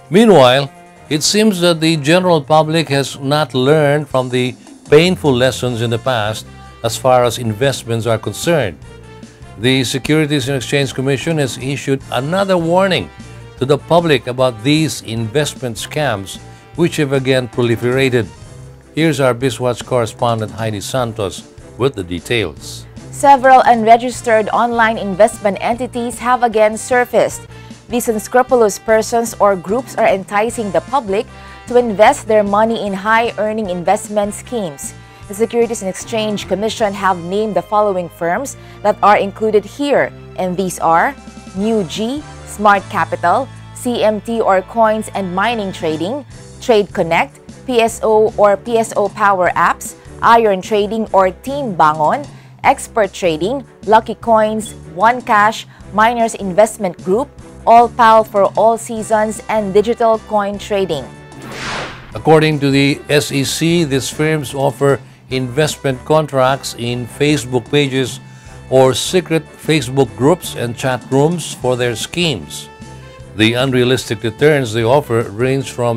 Meanwhile, it seems that the general public has not learned from the painful lessons in the past as far as investments are concerned. The Securities and Exchange Commission has issued another warning to the public about these investment scams, which have again proliferated. Here's our BizWatch correspondent Heidi Santos with the details. Several unregistered online investment entities have again surfaced. These unscrupulous persons or groups are enticing the public to invest their money in high-earning investment schemes. The Securities and Exchange Commission have named the following firms that are included here, and these are NewG, Smart Capital, CMT or Coins and Mining Trading, Trade Connect, PSO or PSO Power Apps, Iron Trading or Team Bangon, Expert Trading, Lucky Coins, OneCash, Miners Investment Group, AllPal for All Seasons, and Digital Coin Trading. According to the SEC, these firms offer investment contracts in Facebook pages or secret Facebook groups and chat rooms for their schemes. The unrealistic returns they offer range from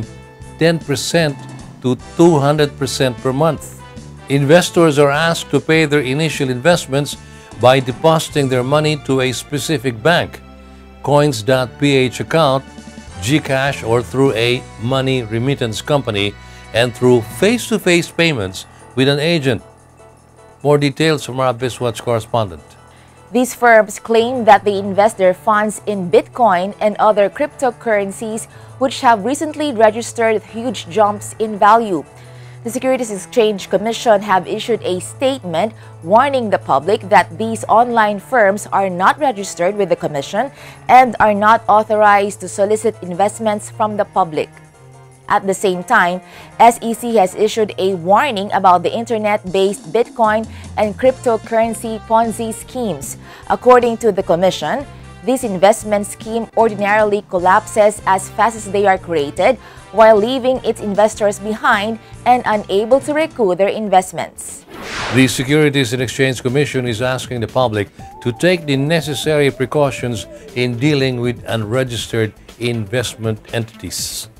10% to 200% per month. Investors are asked to pay their initial investments by depositing their money to a specific bank, Coins.ph account, GCash, or through a money remittance company, and through face-to-face payments with an agent. More details from our BizWatch correspondent. These firms claim that they invest their funds in Bitcoin and other cryptocurrencies which have recently registered huge jumps in value. The Securities and Exchange Commission have issued a statement warning the public that these online firms are not registered with the Commission and are not authorized to solicit investments from the public. At the same time, SEC has issued a warning about the internet-based Bitcoin and cryptocurrency Ponzi schemes. According to the Commission, this investment scheme ordinarily collapses as fast as they are created, while leaving its investors behind and unable to recoup their investments. The Securities and Exchange Commission is asking the public to take the necessary precautions in dealing with unregistered investment entities.